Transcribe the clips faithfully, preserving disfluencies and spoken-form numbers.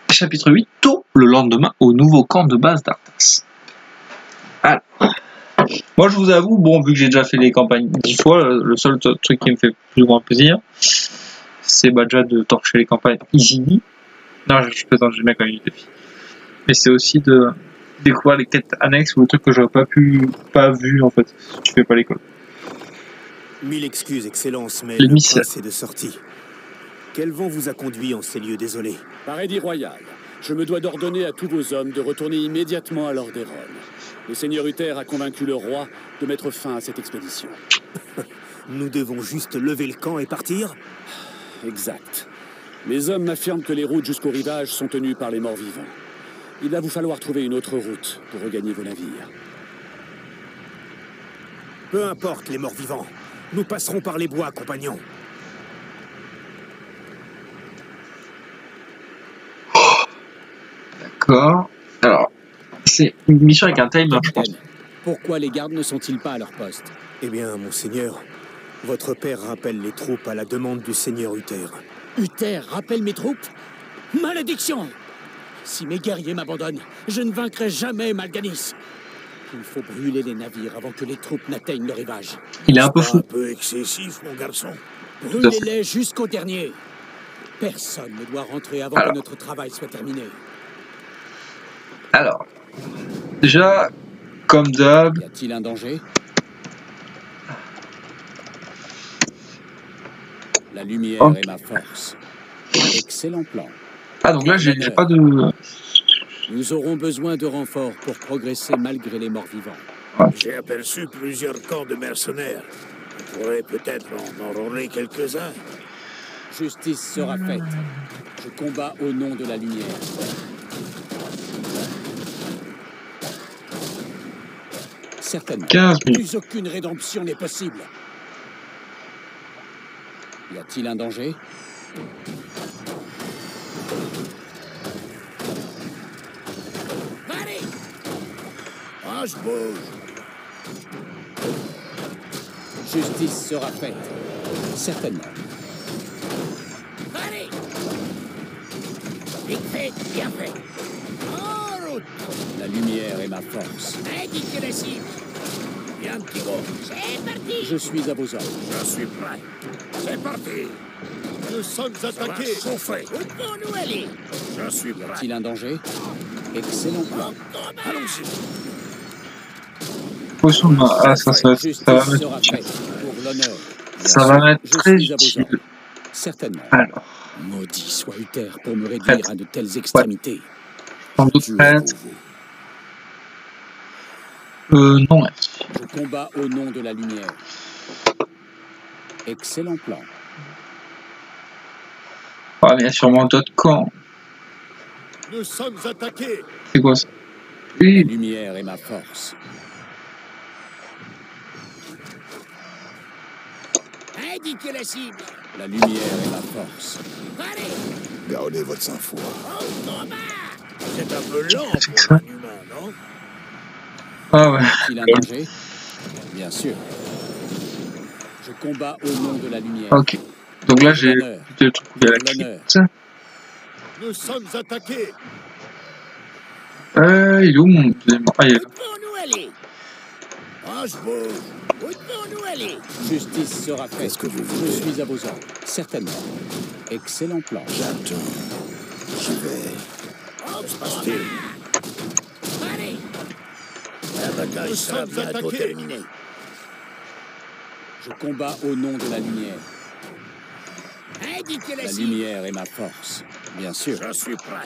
Chapitre huit, tôt le lendemain au nouveau camp de base d'Arthas. Alors, moi je vous avoue, bon, vu que j'ai déjà fait les campagnes dix fois, le seul truc qui me fait plus ou moins plaisir, c'est bah, déjà de torcher les campagnes easy. Non, je, je plaisante, j'aime bien quand il y a des défis. Mais c'est aussi de découvrir les quêtes annexes ou les trucs que j'aurais pas pu, pas vu en fait, si tu fais pas l'école. Mille excuses, Excellence, mais Les le missions. prince est de sortie. Quel vent vous a conduit en ces lieux désolés? Par édit royal, je me dois d'ordonner à tous vos hommes de retourner immédiatement à Lordaeron. Le seigneur Uther a convaincu le roi de mettre fin à cette expédition. Nous devons juste lever le camp et partir? Exact. Les hommes m'affirment que les routes jusqu'au rivage sont tenues par les morts-vivants. Il va vous falloir trouver une autre route pour regagner vos navires. Peu importe les morts-vivants. Nous passerons par les bois, compagnons. D'accord. Alors, c'est une mission avec un timer, je pense. Pourquoi les gardes ne sont-ils pas à leur poste? Eh bien, monseigneur, votre père rappelle les troupes à la demande du seigneur Uther. Uther rappelle mes troupes? Malédiction! Si mes guerriers m'abandonnent, je ne vaincrai jamais Mal'Ganis. Il faut brûler les navires avant que les troupes n'atteignent le rivage. Il est un peu fou. Un peu excessif, mon garçon. Brûlez-les jusqu'au dernier. Personne ne doit rentrer avant Alors. que notre travail soit terminé. Alors, déjà, comme d'hab, Y a-t-il un danger? La lumière Oh. est ma force. Excellent plan. ah donc là j'ai j'ai pas de... Nous aurons besoin de renforts pour progresser malgré les morts vivants. J'ai aperçu plusieurs camps de mercenaires. On pourrait peut-être en enrôler quelques-uns. Justice sera faite. Je combats au nom de la lumière. Certainement. quinze minutes. Plus aucune rédemption n'est possible. Y a-t-il un danger? Allez! Ah, je bouge. Justice sera faite. Certainement. Allez! Vite fait, bien fait. En route! La lumière est ma force. Indiquez la cible. Bien, petit gros. C'est parti! Je suis à vos ordres. Je suis prêt. C'est parti. Nous sommes attaqués. Chauffés. Où devons-nous aller? Je suis Y prêt. a-t-il un danger? Excellent plan. Allons-y. Potion de main. Ah ça, ça, Justice ça va sera mettre... faite pour l'honneur. Ça va m'être Je très suis à vos utile. ordres. Certainement. Alors, Maudit soit Uther pour me réduire Prête. à de telles extrémités. sans doute prête. Euh, non, merci. Je combats au nom de la lumière. Excellent plan. Ah, mais il y a sûrement d'autres camps. Nous sommes attaqués. C'est quoi ça? La Oui, lumière est ma force. Indiquez la cible. La lumière est ma force. Allez! Gardez votre sang-froid. Au combat! C'est un peu lent C'est pour ça. un humain, non? ah ouais. Y a-t-il un danger? Bien sûr. Je combats au nom de la lumière. Ok. Donc là j'ai L'honneur. le truc où il y a la L'honneur. crypte. Nous sommes attaqués. Euh, il est où mon deuxième... Ah, il est Où là. devons-nous aller? Ah, je bouge. Où devons-nous aller? Justice sera faite. Qu'est-ce que vous Je voulez? suis à vos ordres. Certainement. Excellent plan. J'attends. J'y vais. Au Que se combat! passe-t-il? Allez! La bataille sera bientôt terminée. Je combats au nom de la lumière. Indiquez la La cible. lumière est ma force. Bien sûr. Je suis prêt.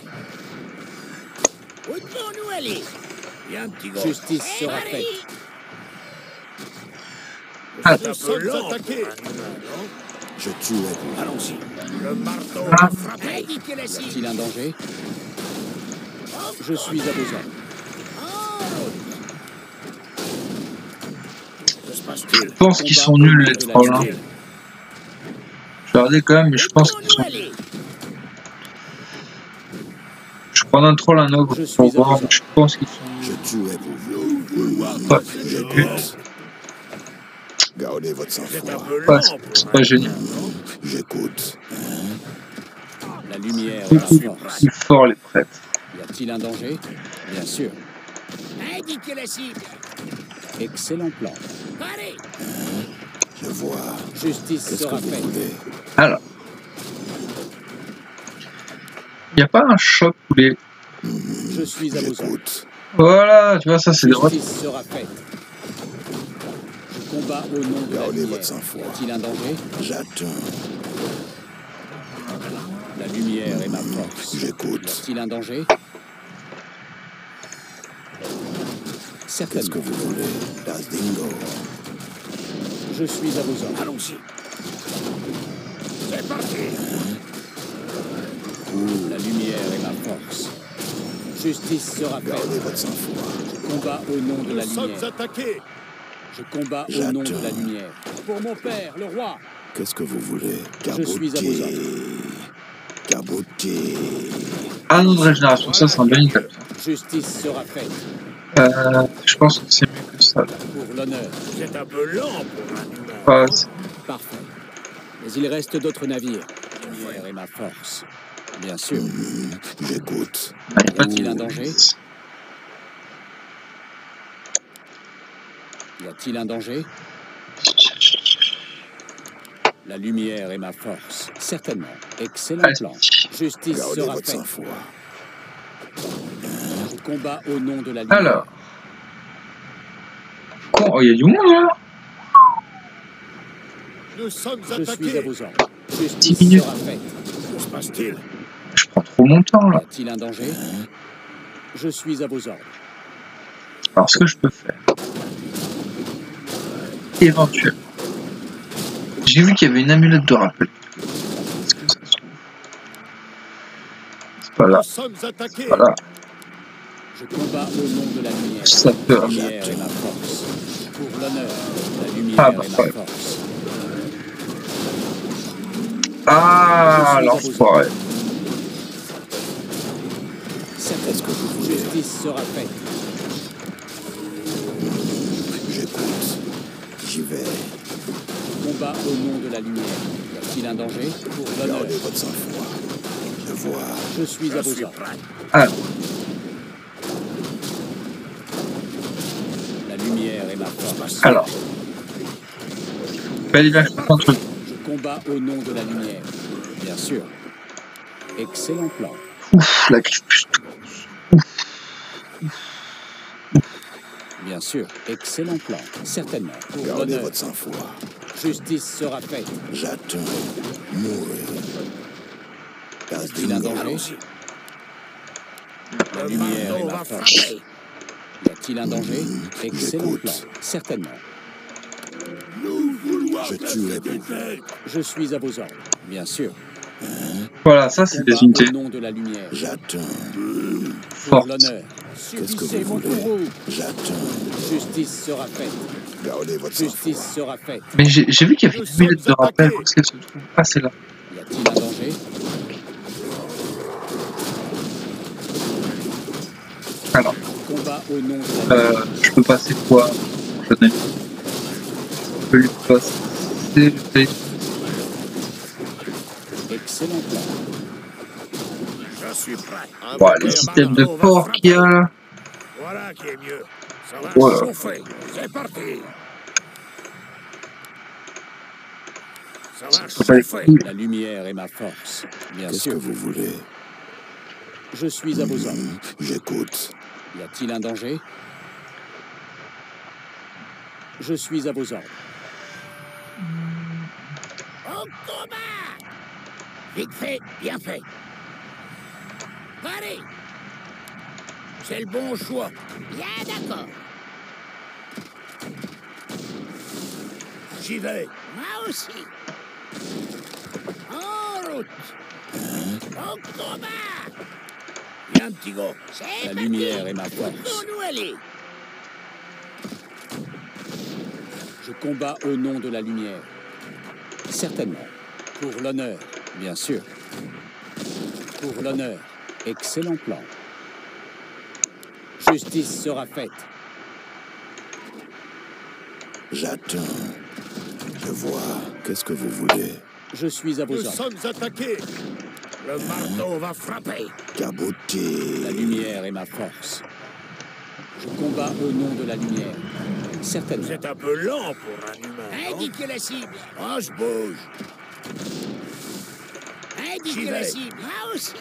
Où devons-nous aller? Bien, petit gros. Justice C'est sera parti! faite. Ah. Nous sommes attaqués. Je tue. Allons-y. Le marteau Ah. a frappé. Indiquez la Y cible. a-t-il un danger? Je suis à vos ordres. En route! Que se passe-t-il? Je pense qu'ils sont nuls les trolls. Hein. Je vais regarder quand même, mais je pense qu'ils sont... aller? Je prends un troll, un ogre Je suis pour à voir, vos mais je pense qu'ils sont... Je tuerai pour vous. Ouais, J'écoute. Gardez votre sang-froid. ouais, c'est- c'est pas génial. J'écoute. La lumière et la beaucoup force. plus fort les prêtres. Y a-t-il un danger? Bien sûr. Indiquez la cible. Excellent plan. Allez. Je vois. Justice Qu'est-ce que sera vous faite. voulez? Alors, il n'y a pas un choc où les... Je suis à vos ordres. J'écoute. Voilà, tu vois, ça c'est des... Justice sera faite. Je combats au nom de la Gardez lumière. votre sang-froid. Y a-t-il un danger? J'attends. La lumière est ma force. Y J'écoute. a-t-il un danger? Qu'est-ce que Certainement. vous voulez? Das Dingo. Je suis à vos ordres. Allons-y. C'est parti. La lumière est ma force. Justice sera faite. Gardez votre sang-froid. Je combats au nom de la Nous sommes lumière. attaqués. Je combats au nom de la J'attends. lumière. Pour mon père, le roi. Qu'est-ce que vous voulez? Je suis à vos ordres. Caboté. Ah non, de régénération, ça c'est un bon item. Justice sera faite. Euh, je pense que c'est mieux que ça. Là. Pour l'honneur. Vous êtes un peu lent pour un humain. Ah, c'est- Parfait. Mais il reste d'autres navires. La lumière est ma force. Bien sûr. J'écoute. ah, y a pas Y a-t-il un de... danger? Y a-t-il un danger? La lumière est ma force. Certainement. Excellent Allez, plan. Justice Gardez sera votre faite. sang-froid. Je combats au nom de la lumière. Alors. Con, oh, il y a du monde là. Nous sommes Je suis à attaqués. vos ordres. Justice minutes. sera faite. Que se passe-t-il? Je prends trop mon temps Y là. a-t-il un danger? Je suis à vos ordres. Alors ce que je peux faire. Éventuellement. J'ai vu qu'il y avait une amulette de rappel. Est-ce que ça se trouve? C'est pas là. Nous sommes attaqués. Voilà. Je combats au nom de la lumière. Ça peut. La lumière est ma force. Pour l'honneur, la lumière Ah, bah, est ouais. ma force. Ah, l'enfoiré. Qu'est-ce que vous voulez? Justice sera faite. J'écoute. J'y vais. Combat au nom de la lumière. Y a-t-il un danger? Pour l'honneur, Gardez votre sang-froid. Je vois. je suis à Je vos suis ordres. prêt. Ah, La lumière est ma force. alors. Fallait bien que je fasse un truc. Je combats au nom de la lumière. Bien sûr. Excellent plan. Ouf, la griffe plus tout. Bien sûr. Excellent plan. Certainement. Pour Gardez l'honneur, votre sang-froid. justice sera faite. J'attends. Mourir. Das Il a un Dingo. danger? La Le lumière est marteau ma va force. frapper. Y a-t-il un danger? Excellent J'écoute. plan. Certainement. Je tuerai pour vous. Je suis à vos ordres. Bien sûr. Voilà, ça c'est des Combat unités au nom de la lumière. J'attends. Pour fortes. l'honneur. Qu'est-ce que Subissez vous mon voulez? courroux. J'attends. Justice sera faite. Gardez votre Justice sang-froid. sera faite. Mais j'ai j'ai vu qu'il y avait Nous une amulette de sommes rappel. attaqués. Où est-ce qu'elle se trouve? Ah, c'est là. Y a-t-il un danger? Alors, Combat au nom de la euh, je peux passer quoi? Je connais. Je peux lui passer. le- Excellent plan. Je suis prêt. Un Bon, bouquet les à systèmes de marteau va port frapper. qu'il y a là. Voilà qui est mieux. Ça va Voilà. chauffer. C'est parti. Ça va Ça va être chauffer. cool. La lumière est ma force. Bien Qu'est-ce que sûr. vous voulez? Je suis à vos ordres. J'écoute. Y a-t-il un danger? Je suis à vos ordres. Au combat. Vite fait, bien fait. Allez. C'est le bon choix. Bien d'accord. J'y vais. Moi aussi. En route. Au combat. Viens, petit gars. C'est La parti. lumière est ma force. Laissons-nous aller. Je combats au nom de la lumière. Certainement. Pour l'honneur. Bien sûr. Pour l'honneur. Excellent plan. Justice sera faite. J'attends. Je vois. Qu'est-ce que vous voulez? Je suis à vos Nous ordres. sommes attaqués. Le marteau va frapper. Cabotté. La lumière est ma force. Je combats au nom de la lumière. Certainement. C'est un peu lent pour un humain. Indiquez la cible. Ah, je bouge. J'y Indiquez la vais. cible. Moi aussi.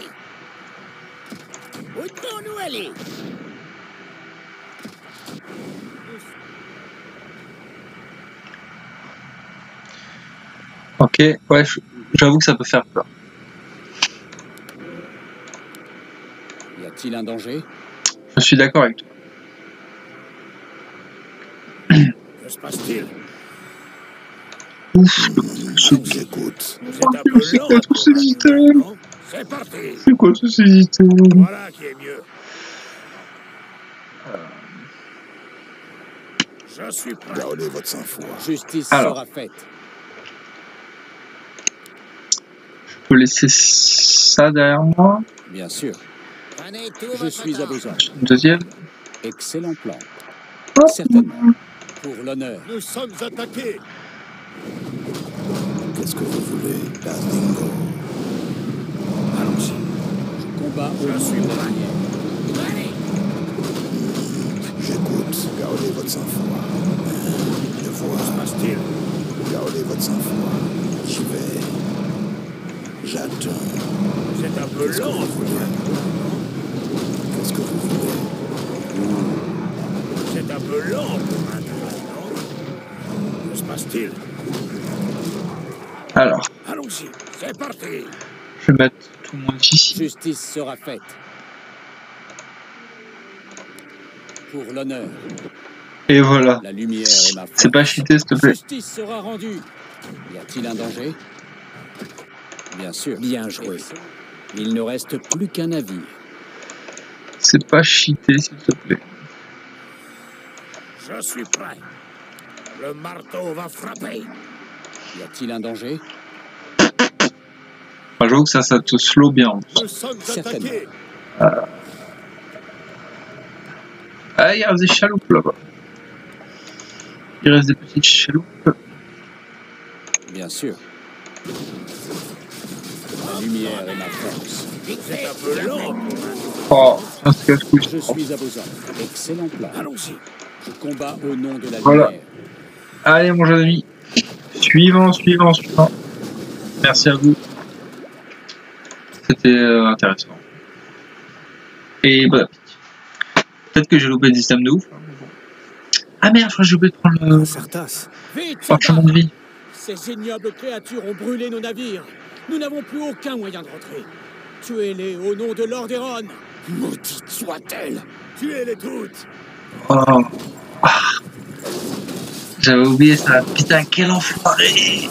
Où devons-nous aller? Ok, ouais, je- j'avoue que ça peut faire peur. Y a-t-il un danger? Je suis d'accord avec toi. Que se passe-t-il? Ouf, Je vous écoute. C'est un mais peu c'est lent quoi tous pour ces un humain, items? non? C'est parti. c'est quoi tous ces items? Voilà qui est mieux. Je suis prêt. Gardez votre sang-froid. Justice Alors. sera faite. Je peux laisser ça derrière moi. Bien sûr. Prenez tout Je votre suis à temps. vos ordres. Une deuxième. Excellent plan. Hop. Certainement. Pour l'honneur. Nous sommes attaqués. Qu'est-ce que vous voulez, Dazdingo? Allons-y. Je combats au Je nom suis de la prêt. lumière. Allez. J'écoute, gardez votre sang-froid. Je Que se vois, passe-t-il? gardez votre sang-froid. J'y vais. J'attends. C'est un peu lent pour un humain, non? Qu'est-ce que vous voulez? C'est un peu lent pour un humain, non? Que se passe-t-il? Alors, Allons-y. C'est parti. je vais mettre tout le monde ici. Justice sera faite. Pour l'honneur. Et voilà. La lumière est ma force. C'est pas cheaté, s'il te plaît. Justice sera rendue. Y a-t-il un danger? Bien sûr. Bien joué. Il ne reste plus qu'un navire. C'est pas cheaté, s'il te plaît. Je suis prêt. Le marteau va frapper. Y a-t-il un danger? Enfin, j'avoue que ça, ça te slow bien. en plus. Nous sommes Certainement. attaqués. Ah, il reste des chaloupes là-bas. Il reste des petites chaloupes. Bien sûr. La lumière est ma force. C'est un peu lent pour un humain. Oh, ça se casse couille. Je suis à vos ordres. Excellent plan. Allons-y. Je combats au nom de la Voilà. lumière. Allez, mon jeune ami. Suivant, suivant, suivant. Merci à vous. C'était euh, intéressant. Et bon appétit. Peut-être que j'ai loupé des systèmes de ouf. hein, mais bon. Ah merde, je crois que j'ai oublié de prendre le Certas. Vite, parchemin soldats! de vie. Ces ignobles créatures ont brûlé nos navires. Nous n'avons plus aucun moyen de rentrer. Tuez-les au nom de Lordaeron. Maudite soit-elle. Tuez-les toutes. Oh. Ah. J'avais oublié ça. Putain, quel enfoiré.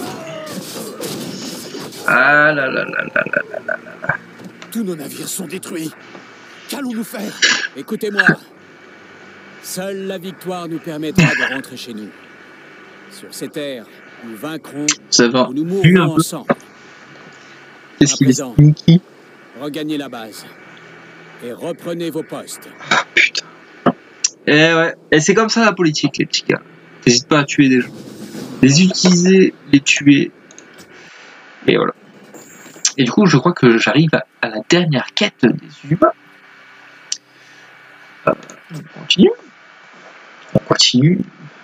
Ah là là là là là là là là. Tous nos navires sont détruits. Qu'allons-nous faire? Écoutez-moi. Seule la victoire nous permettra de rentrer chez nous. Sur ces terres, nous vaincrons Ça va. ou nous Vu un mourrons peu. ensemble. Qu'est-ce qu'il est présent. sneaky. Regagnez la base et reprenez vos postes. Ah putain. Et ouais. Et c'est comme ça la politique, les petits gars. N'hésite pas à tuer des gens. Les utiliser, les tuer. Et voilà. Et du coup, je crois que j'arrive à, à la dernière quête des humains. Euh, on continue. On continue.